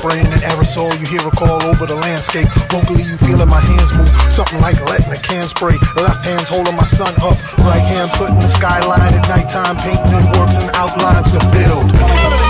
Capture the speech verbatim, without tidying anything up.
spraying an aerosol. You hear a call over the landscape. Vocally you feeling my hands move, something like letting a can spray. Left hand's holding my sun up, right hand putting the skyline at nighttime, painting in works and outlines to build.